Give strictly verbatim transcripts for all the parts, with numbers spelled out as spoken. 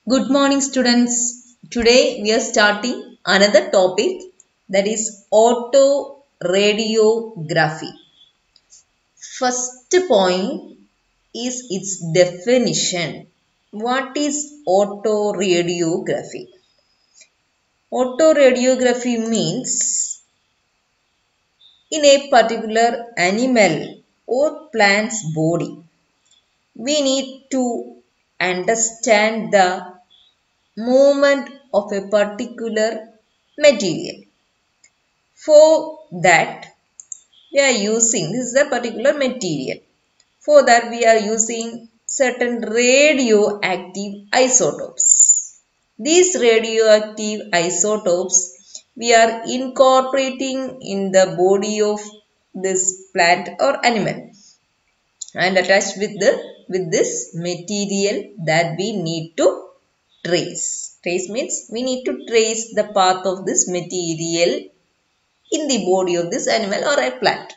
Good morning, students. Today we are starting another topic, that is autoradiography. First point is its definition. What is autoradiography? Autoradiography means in a particular animal or plant's body, we need to understand the movement of a particular material. For that, we are using, this is a particular material. For that, we are using certain radioactive isotopes. These radioactive isotopes we are incorporating in the body of this plant or animal and attached with the with this material that we need to trace. Trace means we need to trace the path of this material in the body of this animal or a plant.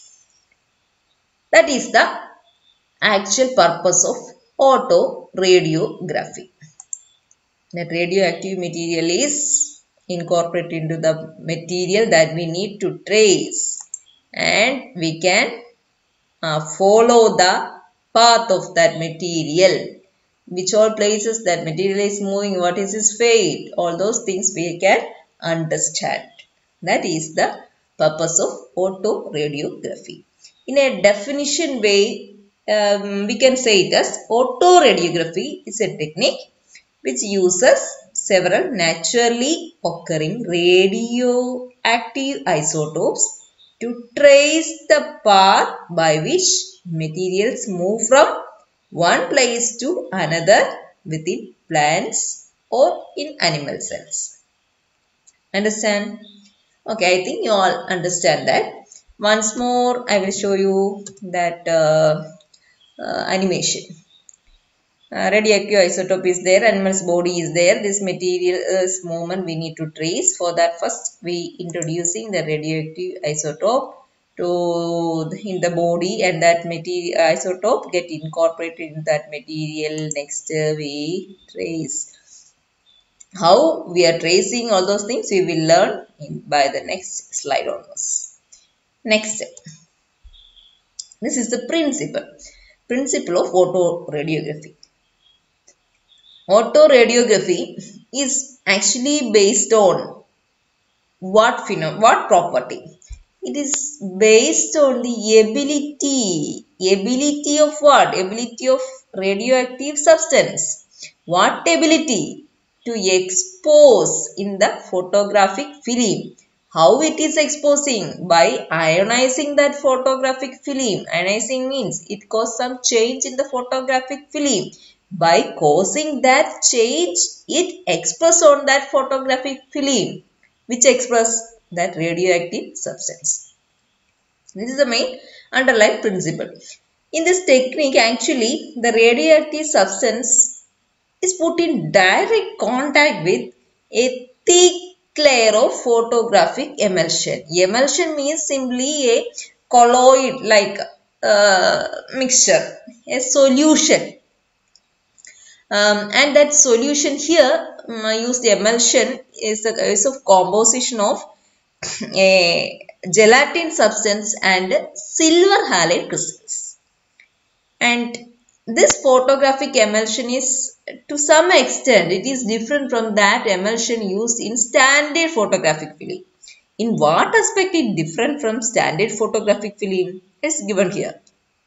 That is the actual purpose of autoradiography. That radioactive material is incorporated into the material that we need to trace, and we can uh, follow the path of that material, which all places that material is moving, what is its fate, all those things we can understand. That is the purpose of autoradiography. In a definition way, um, we can say it as autoradiography is a technique which uses several naturally occurring radioactive isotopes to trace the path by which materials move from one place to another within plants or in animal cells. Understand? Okay, I think you all understand that. Once more, I will show you that uh, uh, animation. Uh, radioactive isotope is there, animal's body is there. This material's movement we need to trace. For that, first we introducing the radioactive isotope to in the body, and that material isotope get incorporated in that material. Next, uh, we trace. How we are tracing all those things we will learn in, by the next slide onwards. Next step. This is the principle. Principle of autoradiography. Autoradiography is actually based on what phenom what property? It is based on the ability. Ability of what? Ability of radioactive substance. What ability? To expose in the photographic film. How it is exposing? By ionizing that photographic film. Ionizing means it causes some change in the photographic film. By causing that change, it expresses on that photographic film, which express that radioactive substance. This is the main underlying principle. In this technique, actually, the radioactive substance is put in direct contact with a thick layer of photographic emulsion. Emulsion means simply a colloid like uh, mixture, a solution. Um, and that solution here, um, I use the emulsion, is a is of composition of a gelatin substance and silver halide crystals. And this photographic emulsion is, to some extent, it is different from that emulsion used in standard photographic film. In what aspect it is different from standard photographic film is given here.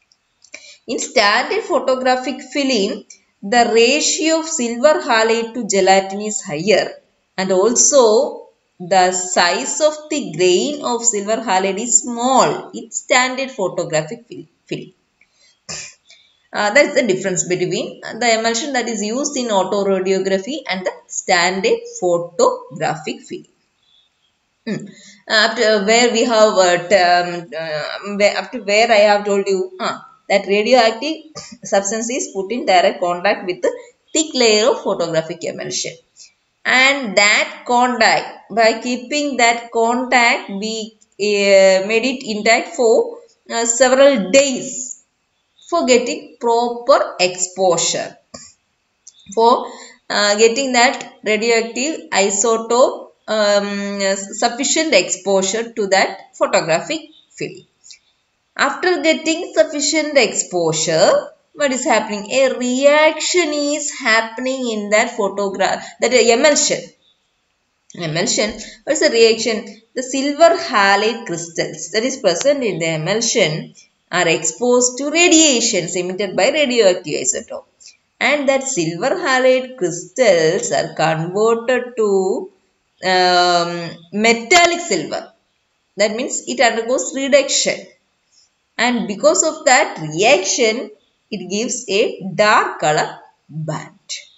In standard photographic film, the ratio of silver halide to gelatin is higher, and also the size of the grain of silver halide is small in standard photographic film. Uh, that is the difference between the emulsion that is used in autoradiography and the standard photographic film. Hmm. Up to where we have uh, um, uh, up to where I have told you uh, that radioactive substance is put in direct contact with the thick layer of photographic emulsion, and that contact, by keeping that contact, we uh, made it intact for uh, several days for getting proper exposure. For uh, getting that radioactive isotope um, sufficient exposure to that photographic film. After getting sufficient exposure, what is happening? A reaction is happening in that photograph, that emulsion. Emulsion, what's the reaction? The silver halide crystals that is present in the emulsion are exposed to radiations emitted by radioactive isotope. And that silver halide crystals are converted to um, metallic silver. That means it undergoes reduction. And because of that reaction, it gives a dark color band.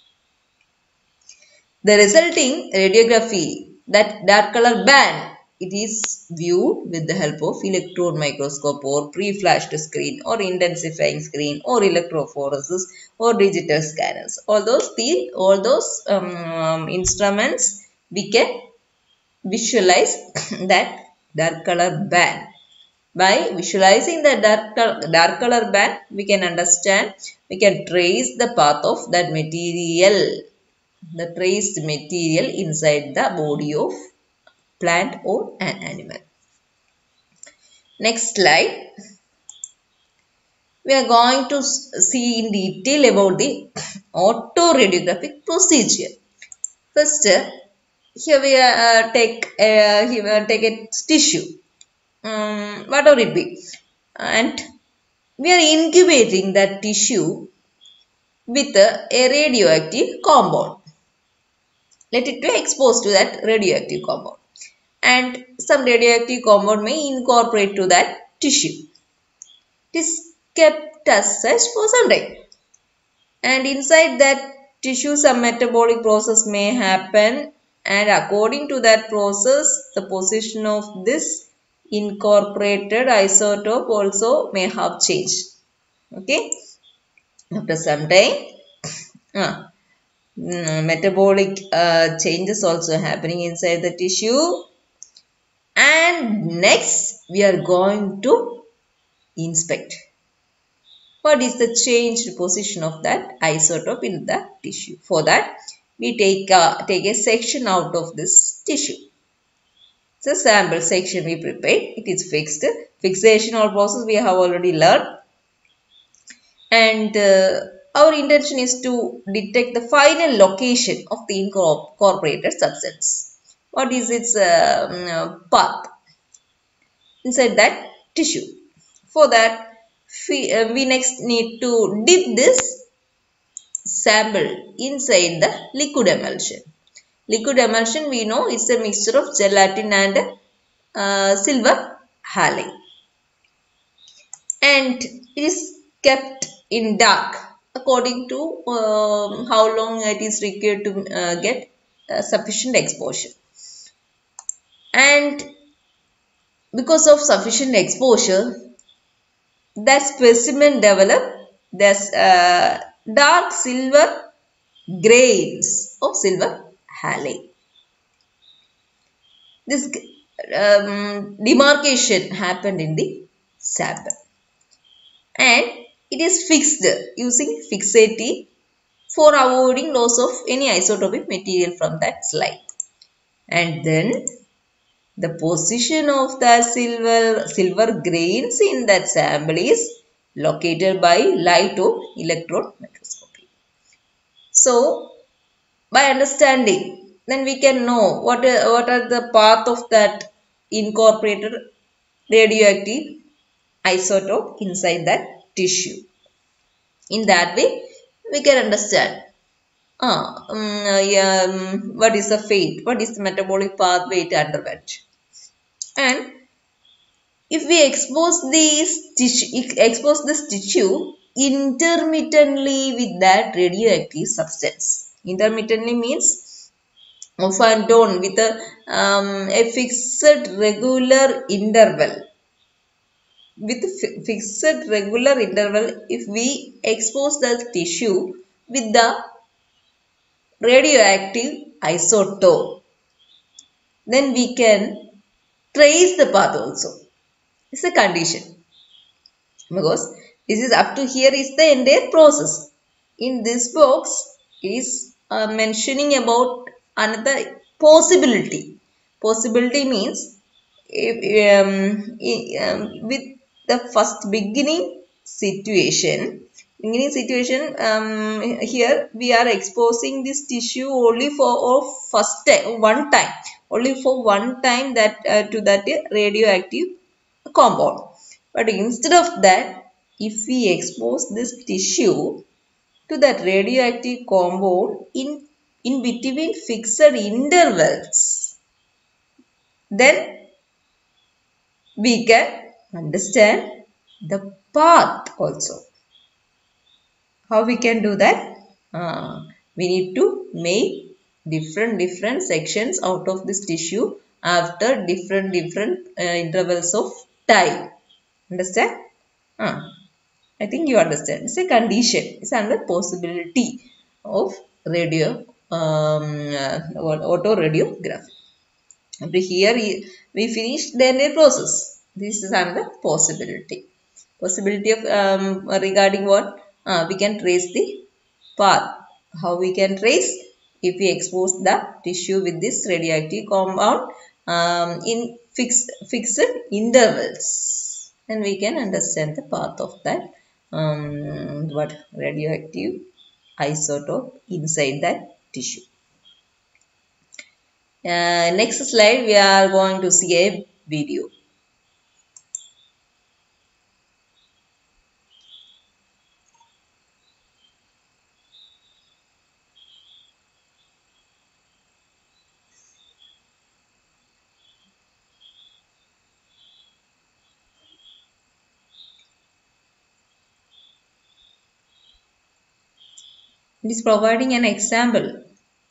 The resulting radiography, that dark color band, it is viewed with the help of electron microscope or pre-flashed screen or intensifying screen or electrophoresis or digital scanners. All those, the, all those um, instruments, we can visualize that dark color band. By visualizing the dark, dark color band, we can understand, we can trace the path of that material, the traced material inside the body of plant or an animal. Next slide. We are going to see in detail about the autoradiographic procedure. First, here we uh, take, uh, here we take a tissue. Um, whatever it be, and we are incubating that tissue with a, a radioactive compound. Let it be exposed to that radioactive compound, and some radioactive compound may incorporate to that tissue. It is kept as such for some time, and inside that tissue some metabolic process may happen, and according to that process the position of this incorporated isotope also may have changed. Okay, after some time uh, metabolic uh, changes also happening inside the tissue, and next we are going to inspect what is the changed position of that isotope in the tissue. For that we take a, take a section out of this tissue. It's a sample section we prepared. It is fixed. Fixation or process we have already learned. And uh, our intention is to detect the final location of the incorporated substance. What is its uh, path inside that tissue? For that, we, uh, we next need to dip this sample inside the liquid emulsion. Liquid emulsion, we know, is a mixture of gelatin and uh, silver halide, and it is kept in dark according to um, how long it is required to uh, get uh, sufficient exposure. And because of sufficient exposure, that specimen develop this uh, dark silver grains of silver halide. This um, demarcation happened in the sample, and it is fixed using fixative for avoiding loss of any isotopic material from that slide. And then the position of the silver, silver grains in that sample is located by light or electron microscopy. So, by understanding, then we can know what are, what are the path of that incorporated radioactive isotope inside that tissue. In that way, we can understand ah, um, yeah, um, what is the fate, what is the metabolic pathway it underwent. And if we expose this tissue, expose this tissue intermittently with that radioactive substance. Intermittently means off and on with a, um, a fixed regular interval. With fixed regular interval, if we expose the tissue with the radioactive isotope, then we can trace the path also. It's a condition, because this is up to here is the entire process. In this box is uh, mentioning about another possibility. Possibility means if, um, i- um, with the first beginning situation. Beginning situation, um, here we are exposing this tissue only for or first time, one time, only for one time that uh, to that radioactive compound. But instead of that, if we expose this tissue to that radioactive compound in, in between fixed intervals, then we can understand the path also. How we can do that? Uh, we need to make different different sections out of this tissue after different different uh, intervals of time. Understand? Uh, I think you understand. It's a condition. It's another possibility of radio um, uh, autoradiography. And here we finished the entire process. This is another possibility. Possibility of um, regarding what? Uh, we can trace the path. How we can trace? If we expose the tissue with this radioactive compound um, in fixed fixed intervals, and we can understand the path of that um, what radioactive isotope inside that tissue. Uh, next slide, we are going to see a video. It is providing an example.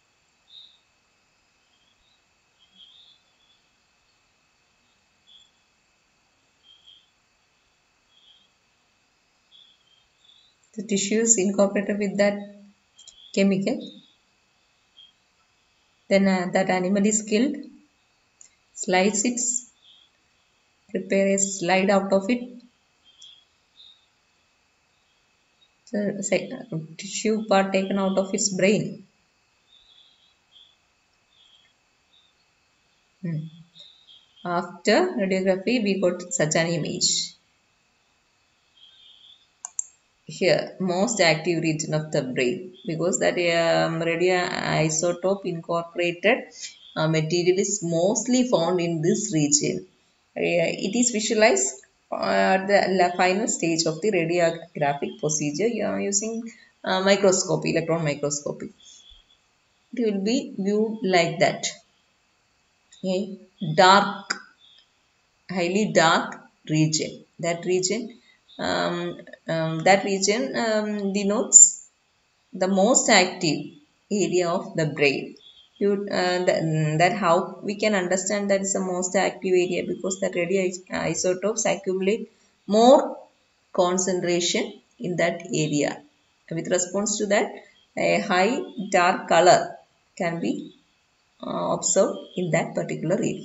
The tissue is incorporated with that chemical. Then uh, that animal is killed. Slice it. Prepare a slide out of it. The tissue part taken out of its brain. Hmm. After radiography, we got such an image. Here, most active region of the brain, because that um, radioisotope incorporated uh, material is mostly found in this region. Uh, it is visualized at the final stage of the radiographic procedure using uh, microscopy, electron microscopy. It will be viewed like that. Okay. Dark, highly dark region. That region, um, um, that region um, denotes the most active area of the brain. You, uh, that, that how we can understand that is the most active area, because that radioisotopes accumulate more concentration in that area. With response to that, a high dark color can be uh, observed in that particular area.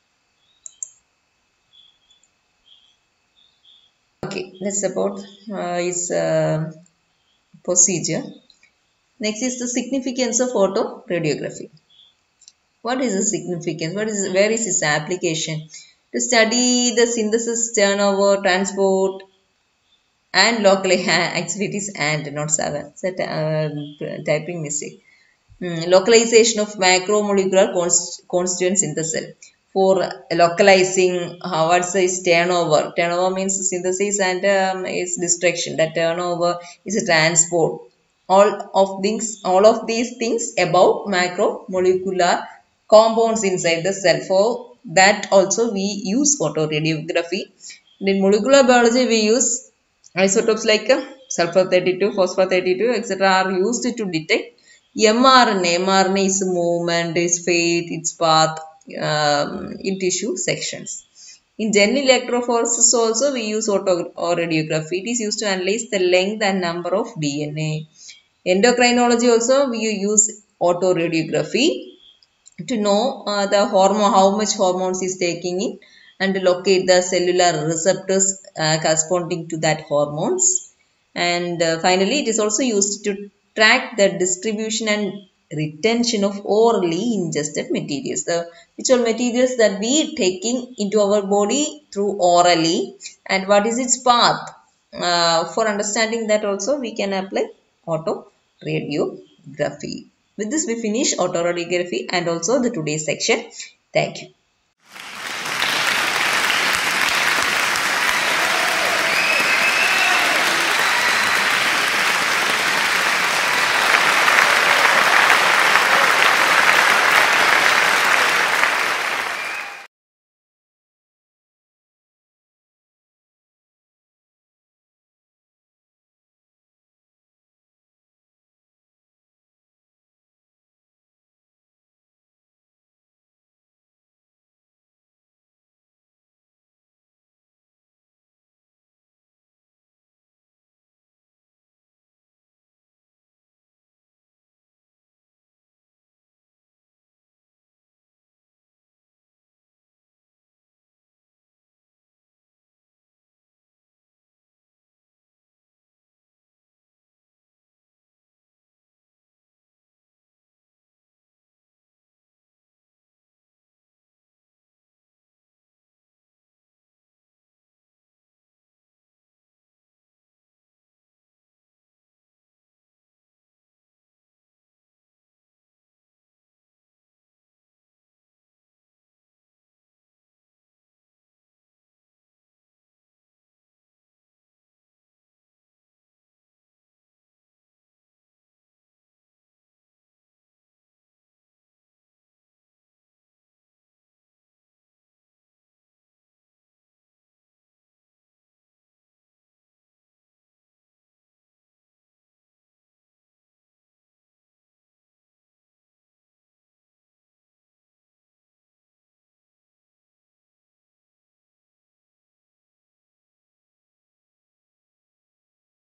Okay, that's about uh, its uh, procedure. Next is the significance of autoradiography. What is the significance? What is where is its application? To study the synthesis, turnover, transport, and locally actually it is and not seven. It's a uh, typing mistake. Mm, localization of macromolecular const constituents in the cell. For localizing how what's is turnover. Turnover means synthesis and um, is destruction. That turnover is a transport. All of things, all of these things about macromolecular compounds inside the cell. For that also we use autoradiography. In molecular biology we use isotopes like uh, sulfur thirty-two, phosphor thirty-two, et cetera are used to detect mRNA. mRNA is movement, its fate, its path um, in tissue sections. In general electrophoresis also we use autoradiography. It is used to analyze the length and number of D N A. Endocrinology also we use autoradiography to know uh, the hormone, how much hormones is taking in, and to locate the cellular receptors uh, corresponding to that hormones. And uh, finally, it is also used to track the distribution and retention of orally ingested materials. The which are materials that we taking into our body through orally, and what is its path. Uh, for understanding that also we can apply autoradiography. With this we finish autoradiography and also the today's section. Thank you.